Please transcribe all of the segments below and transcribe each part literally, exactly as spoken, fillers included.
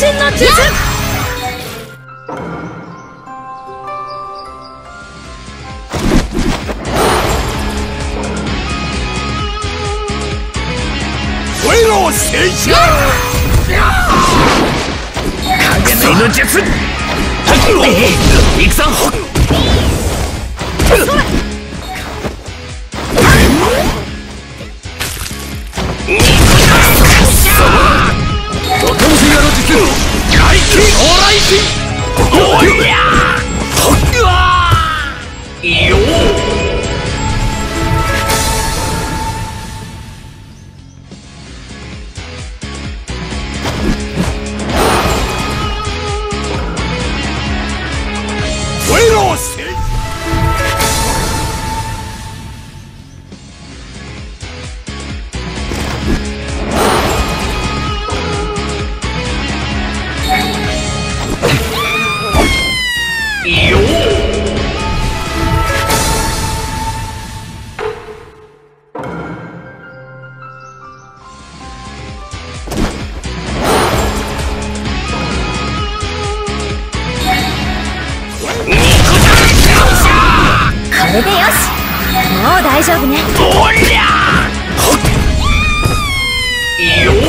身の術。 回路戦車。影のの術。行くぞ。ドトンセアの術。外気往来神。おりゃー。よー。 これでよし。もう大丈夫ね。 おりゃー。よー。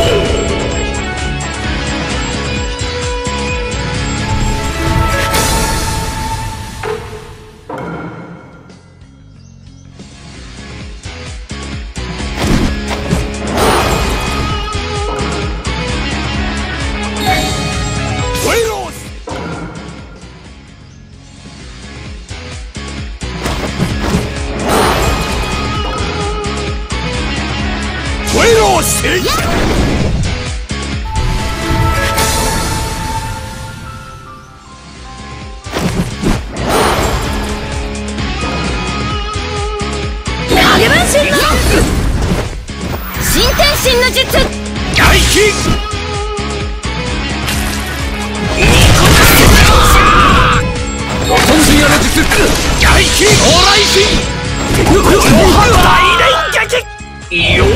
影分身の新天神の術。 外気。ドトンセアの術。外気往来神。大連撃。よー。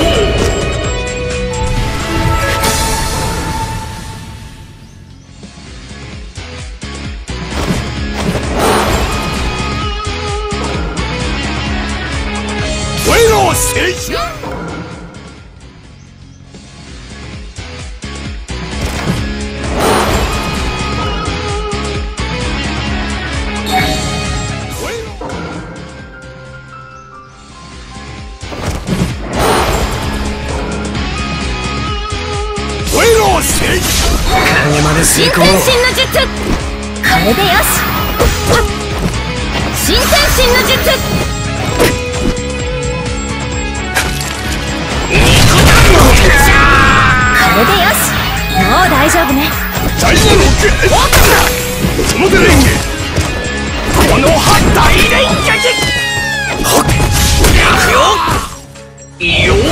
戦車。影まで成功。 新天神の術。これでよし。新天神の術。これでよし。もう大丈夫ね。 大連撃。そので連撃。この大連撃。よー。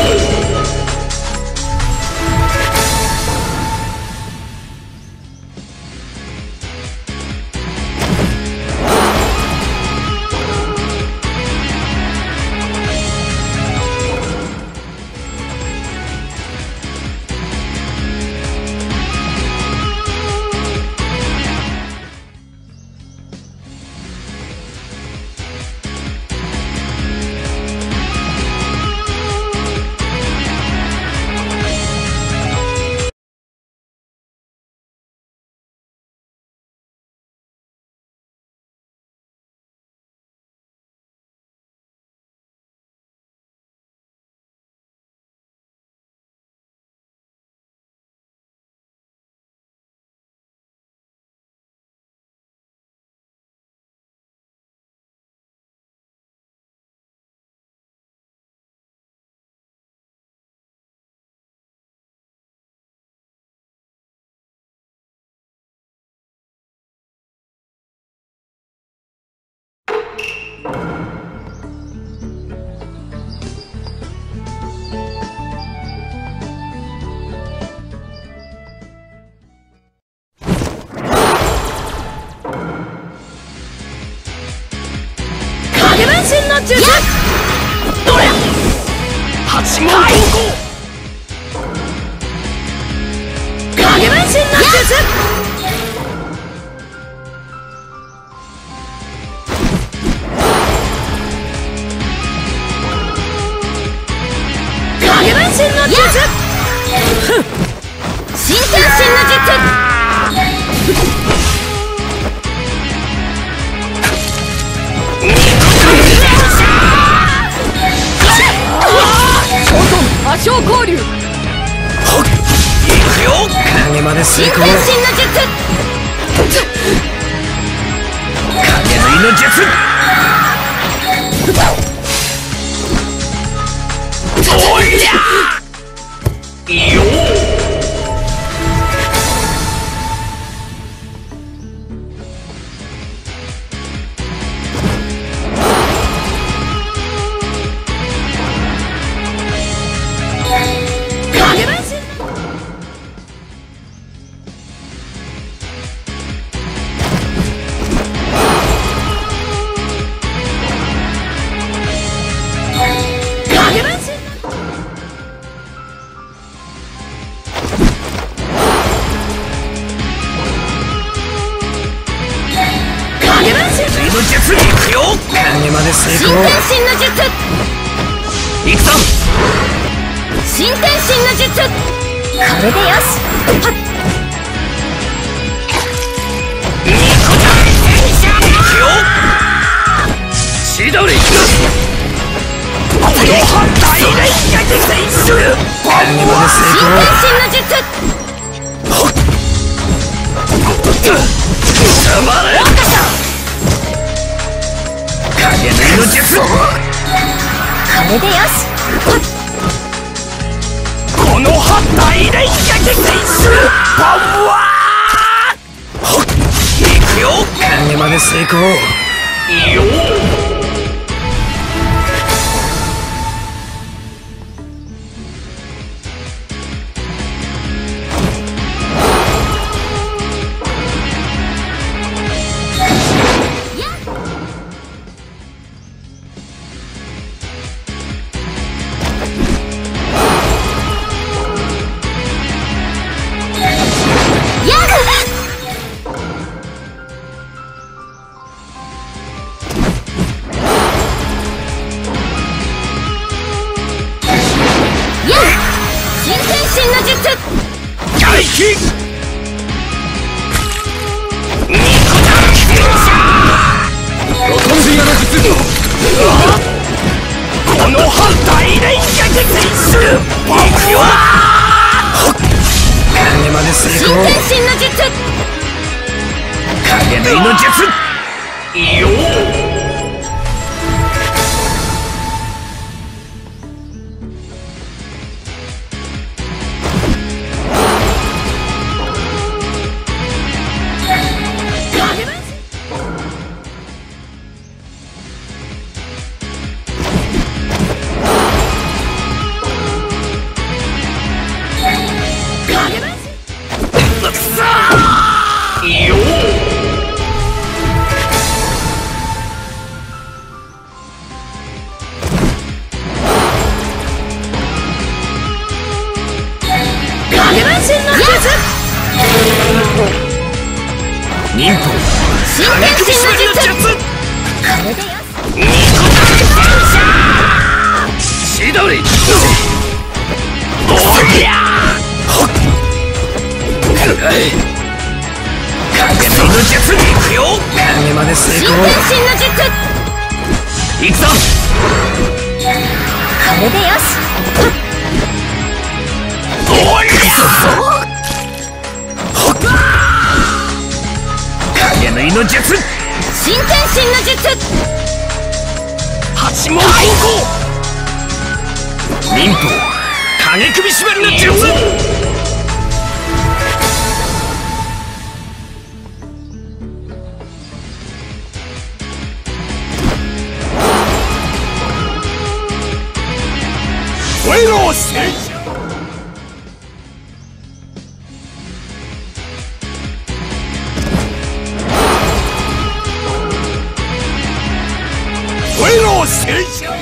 の術。 どれ八門投稿。 影分身の術。 影分身の術。新天神の術。魔性交流。 いくよ。影まで成功。 新天神の術。 影縫いの術。おりゃよ影分身。影分身。影分身。 縫いの術。いくよ。影まで成新功。 天神の術。 いくぞ。 新天神の術。これでよし。はっ。 いくよ。千鳥。この大連撃戦する。影まで成新功。 天神の術。 たまれ。影縫いの術。 これでよし。 この大連撃戦する。パワー。いくよ。影まで成功。よー。外気。ロトンジアの術。この大連撃戦する。いくよ。影まで成功。 新天神の術。 影縫いの術。よー。よ影分身の術。 忍法。 新天神の術。これでよし。 千鳥。おりゃ影縫いの術。いくよ。影まで成新功。 天神の術。 いくぞ。 これでよし。 おりゃ影縫いの術。 新天神の術。 八門高校。忍法。影首絞めるの術。回路戦車。回路戦車。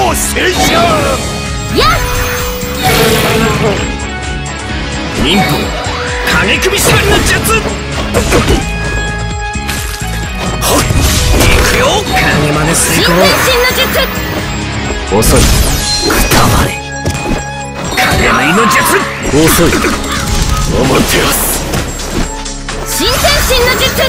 聖者やっ忍法影首縛りの術。はっ行くよ。影真似成新功。 天神の術。 遅い。くたばれ。影縫いの術。遅い。おもてやす。 新天神の術。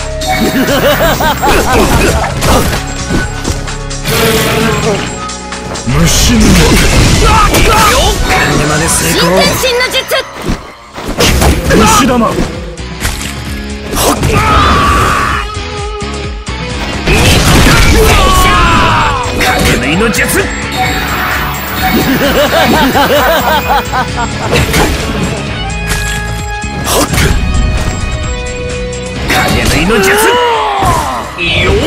虫の行くよ。影真似成新功。 天神の術。 虫玉。はっ影縫いの術。影縫いの術。よ